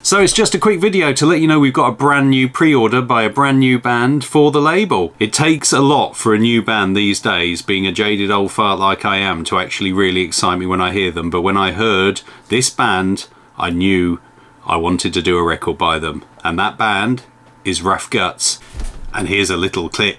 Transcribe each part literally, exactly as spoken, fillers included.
So it's just a quick video to let you know we've got a brand new pre-order by a brand new band for the label. It takes a lot for a new band these days, being a jaded old fart like I am, to actually really excite me when I hear them. But when I heard this band, I knew I wanted to do a record by them. And that band is Rough Guts. And here's a little clip.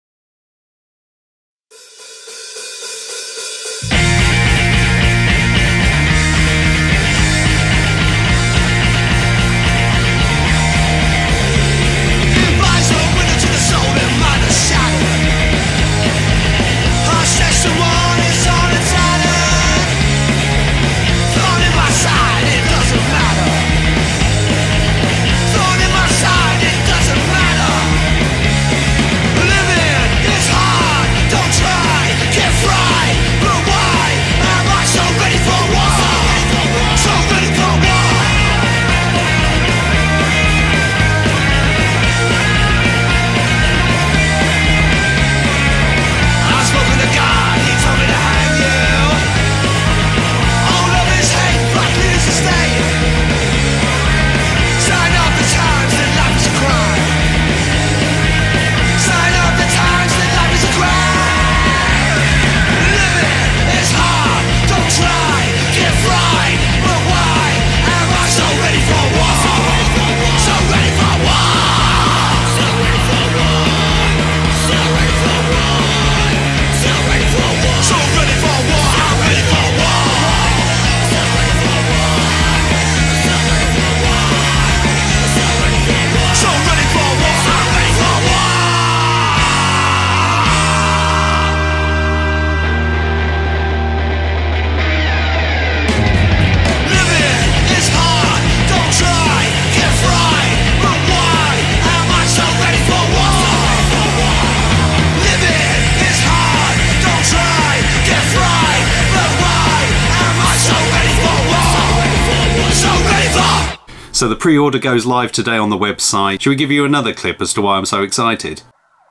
So the pre-order goes live today on the website. Shall we give you another clip as to why I'm so excited?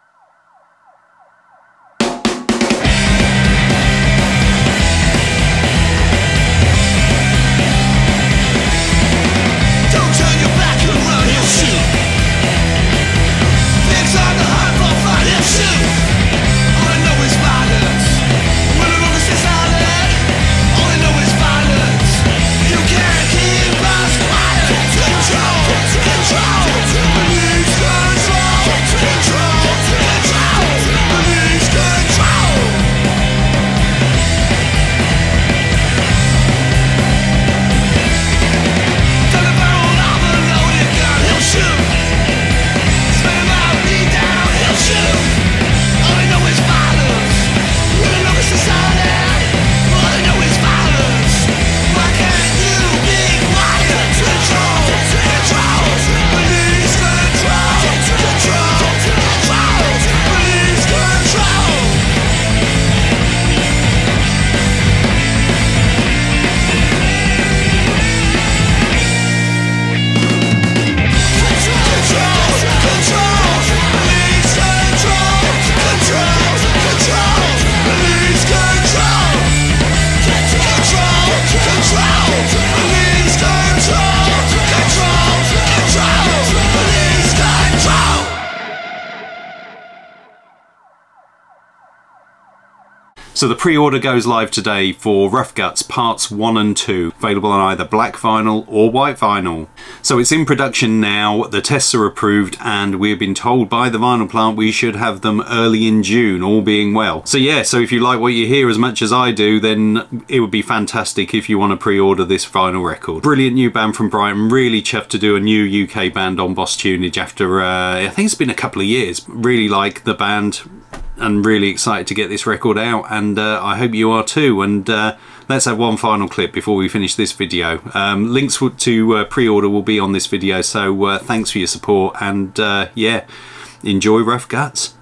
So the pre-order goes live today for Rough Guts parts one and two, available on either black vinyl or white vinyl. So it's in production now, the tests are approved, and we've been told by the vinyl plant we should have them early in June, all being well. So yeah, so if you like what you hear as much as I do, then it would be fantastic if you want to pre-order this vinyl record. Brilliant new band from Brighton, really chuffed to do a new U K band on Boss Tuneage after, uh, I think it's been a couple of years. Really like the band, and really excited to get this record out, and uh, I hope you are too. And uh, let's have one final clip before we finish this video. Um, links to uh, pre-order will be on this video, so uh, thanks for your support, and uh, yeah, enjoy Rough Guts.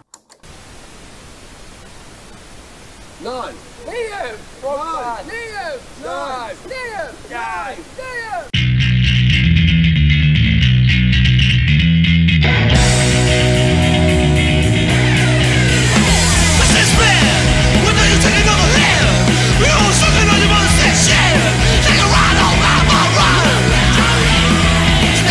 Nine. Neo. One. Neo. Nine. Neo. Nine. Neo. Take a ride on my run.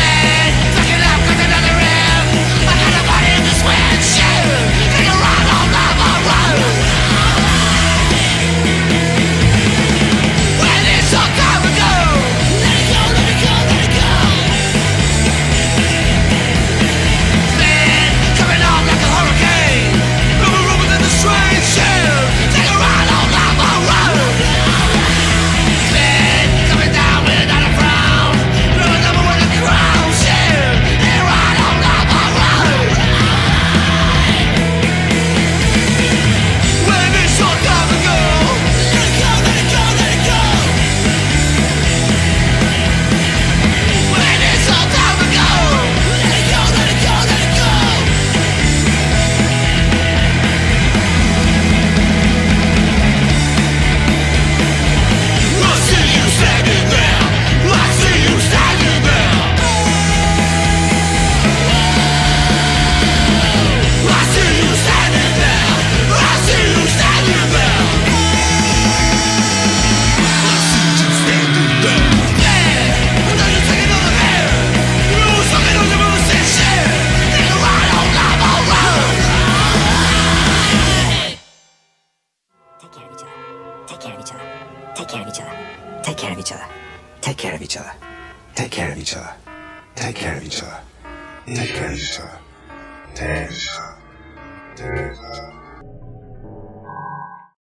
each other. Take care of each other. Take care of each other. Take care of each other. Take care of each other. Take care of each other.